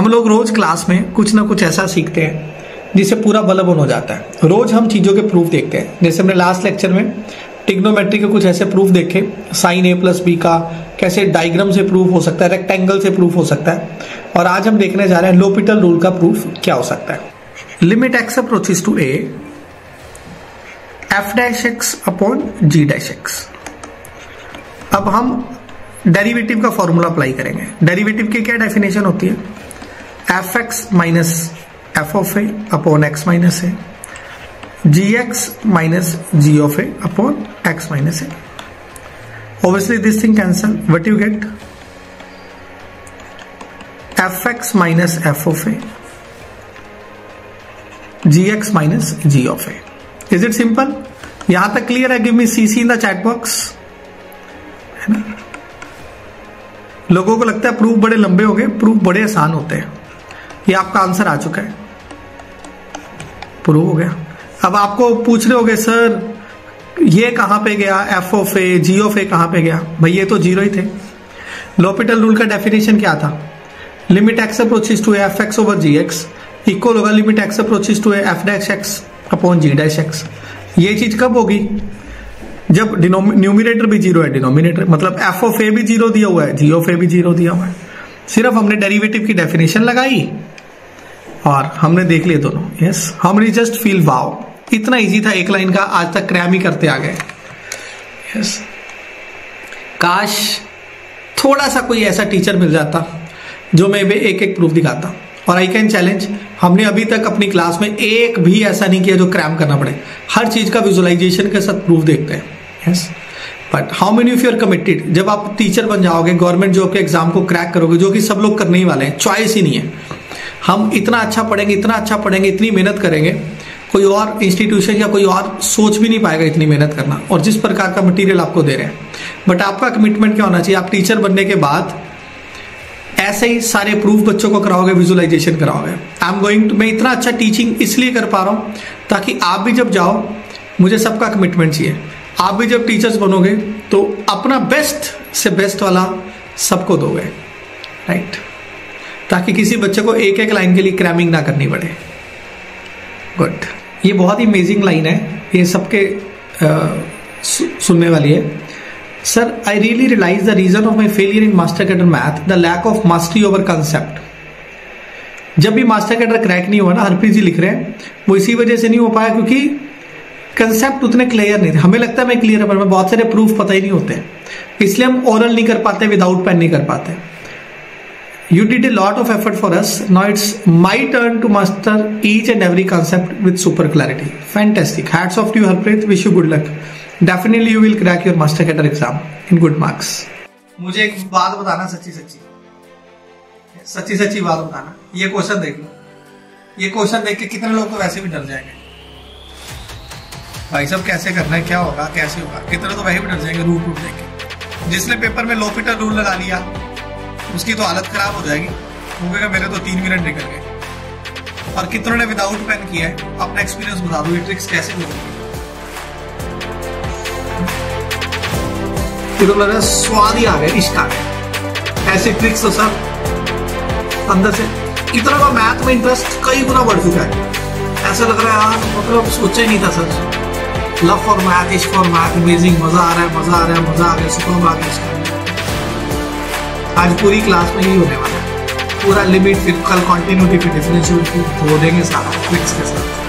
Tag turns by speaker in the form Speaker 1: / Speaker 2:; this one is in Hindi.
Speaker 1: हम लोग रोज क्लास में कुछ ना कुछ ऐसा सीखते हैं जिससे पूरा बल बन हो जाता है। रोज हम चीजों के प्रूफ देखते हैं। जैसे हमने लास्ट लेक्चर में ट्रिग्नोमेट्री के कुछ ऐसे प्रूफ देखे, साइन ए प्लस बी का कैसे डायग्राम से प्रूफ हो सकता है, रेक्टेंगल से प्रूफ हो सकता है। और आज हम देखने जा रहे हैं लोपिटल रूल का प्रूफ क्या हो सकता है। Limit x approaches to a f dash x upon g dash x. अब हम डेरिवेटिव का फॉर्मूला अप्लाई करेंगे। डेरिवेटिव की क्या डेफिनेशन होती है? F x minus f of a upon x minus a, g x minus g of a upon x minus a. Obviously this thing cancel. What you get? fx minus f of a, gx minus g of a. Is it simple? यहां तक क्लियर है? Give me CC in the chat box, है ना? लोगों को लगता है प्रूफ बड़े लंबे हो गए, प्रूफ बड़े आसान होते हैं। ये आपका आंसर आ चुका है, प्रूफ हो गया। अब आपको पूछ रहे होगे सर ये कहां पे गया, f of a g of a कहां पे गया? भाई ये तो जीरो ही थे। लोपिटल रूल का डेफिनेशन क्या था? Limit x approaches to f x over g x equal होगा limit x approaches to f dash x upon g dash x. ये चीज कब होगी? जब न्यूमिनेटर भी जीरो है, डिनोमिनेटर मतलब एफ ऑफ ए भी जीरो दिया हुआ है, जी ऑफ ए भी जीरो दिया हुआ है। सिर्फ हमने डेरिवेटिव की डेफिनेशन लगाई और हमने देख लिए दोनों। यस, हमने जस्ट फील वाओ, इतना इजी था एक लाइन का, आज तक क्रैम ही करते आ गए। यस, काश थोड़ा सा कोई ऐसा टीचर मिल जाता जो मैं एक एक प्रूफ दिखाता। और आई कैन चैलेंज, हमने अभी तक अपनी क्लास में एक भी ऐसा नहीं किया जो क्रैम करना पड़े। हर चीज का विजुअलाइजेशन के साथ प्रूफ देखते हैं। Yes, but how many of you are committed? जब आप टीचर बन जाओगे, गवर्नमेंट जॉब के एग्जाम को क्रैक करोगे, जो कि सब लोग करने ही वाले हैं, चॉइस ही नहीं है। हम इतना अच्छा पढ़ेंगे, इतना अच्छा पढ़ेंगे, इतनी मेहनत करेंगे, कोई और इंस्टीट्यूशन या कोई और सोच भी नहीं पाएगा इतनी मेहनत करना और जिस प्रकार का मटेरियल आपको दे रहे हैं। बट आपका कमिटमेंट क्या होना चाहिए? आप टीचर बनने के बाद ऐसे ही सारे प्रूफ बच्चों को कराओगे, विजुअलाइजेशन कराओगे। आई एम गोइंग टू, मैं इतना अच्छा टीचिंग इसलिए कर पा रहा हूं ताकि आप भी जब जाओ, मुझे सबका कमिटमेंट चाहिए। आप भी जब टीचर्स बनोगे तो अपना बेस्ट से बेस्ट वाला सबको दोगे, राइट? ताकि किसी बच्चे को एक एक लाइन के लिए क्रैमिंग ना करनी पड़े। गुड, ये बहुत ही अमेजिंग लाइन है, ये सबके सुनने वाली है। Sir, I really realise the reason of my failure in master cadre math the lack of mastery over concept. जब भी मास्टर कैडर क्रैक नहीं हुआ ना, हरप्रीत जी लिख रहे हैं, वो इसी वजह से नहीं हो पाया क्योंकि कंसेप्ट उतने क्लियर नहीं थे। हमें लगता है मैं क्लियर है, पर बहुत सारे प्रूफ पता ही नहीं होते, इसलिए हम ओरल नहीं कर पाते, विदाउट पेन नहीं कर पाते। You did a lot of effort for us. Now it's my turn to master each and every concept with super clarity. Fantastic. Hats off to you, Harpreet. Wish you good luck. Definitely you will crack your master cadre exam in good marks. मुझे एक बात बताना, सच्ची सच्ची बात बताना। ये क्वेश्चन देख लो, ये क्वेश्चन देख के कितने लोग तो वैसे भी डर जाएंगे, भाई साहब कैसे करना है, क्या होगा, कैसे होगा। कितने तो वैसे भी डर जाएंगे रूट देख के। जिसने पेपर में लोपिटल रूल लगा लिया उसकी तो हालत खराब हो जाएगी, वो कहेगा मेरे तो 3 मिनट निकल गए। और कितनों ने विदाउट पेन किया है? अपना एक्सपीरियंस बता दो, ये ट्रिक्स कैसे होगी। तो स्वाद ही आ गया, इश्क आ गया। ऐसे ट्रिक्स तो सब अंदर से, इतना का मैथ में इंटरेस्ट कई गुना बढ़ चुका है। ऐसा लग रहा है यार, मतलब सोचा ही नहीं था सर। लव फॉर मैथ, इश्क फॉर मैथ, अमेजिंग, मजा आ रहा है, मजा आ रहा है, मजा आ गया, सुकून आ गया। आज पूरी क्लास में यही होने वाला है, पूरा लिमिट, फिर कल कंटिन्यूटी, फिर डिफरेंशियल, फिर धो देंगे सारा ट्रिक्स के साथ।